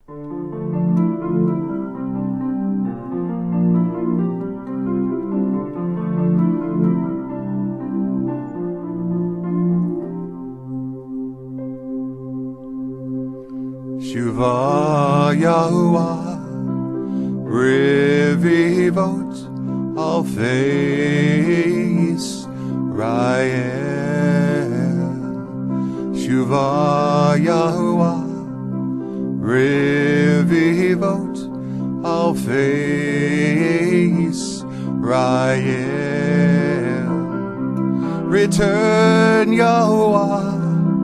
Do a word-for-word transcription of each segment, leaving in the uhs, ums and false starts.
Shuvah Yahuwah, Revivot Alfei Israel. Shuvah Yahuwah, Revivot Alfei Israel. Return, Yahuwah,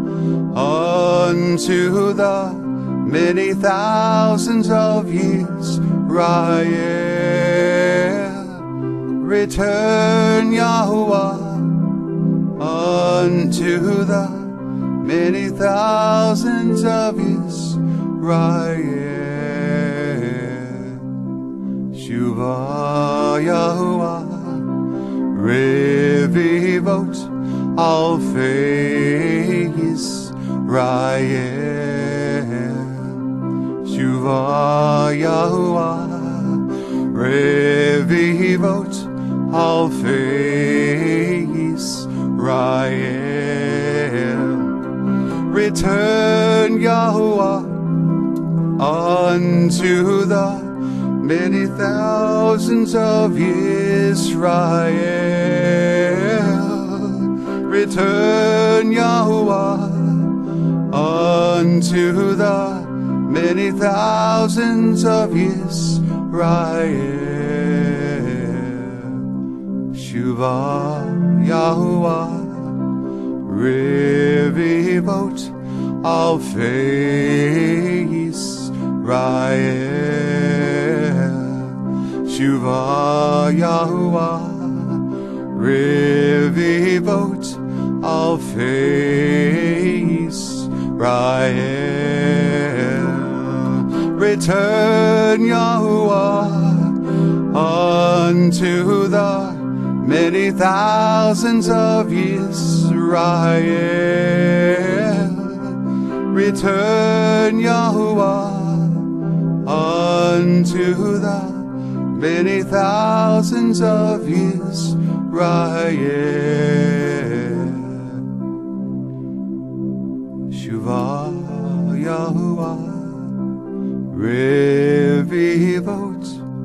unto the many thousands of Israel. Return, Yahuwah, unto the many thousands of Israel. Shuvah Yahuwah, Revivot Alfei Israel. Shuvah Yahuwah, Revivot Alfei Israel. Return, Yahuwah, unto the many thousands of Israel. Return, Yahuwah, unto the many thousands of Israel. Shuvah Yahuwah, Revivot Alfei Israel. Shuvah Yahuwah, Revivot Alfei Israel. Return, Yahuwah, unto the many thousands of Israel. Return, Yahuwah, unto the many thousands of Israel. Shuvah Yahuwah, Revivot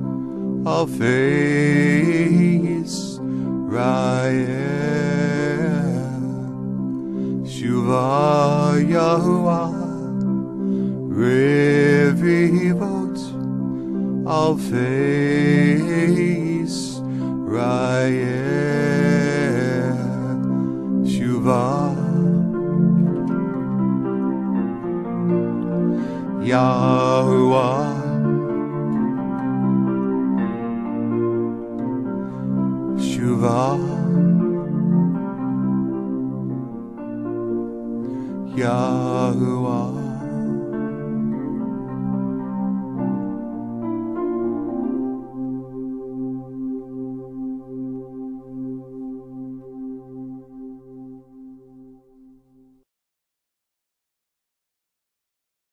Alfei Israel. Shuvah Yahuwah, Revivot Alfei Israel. Shuvah Yahuwah, Shuvah Yahuwah.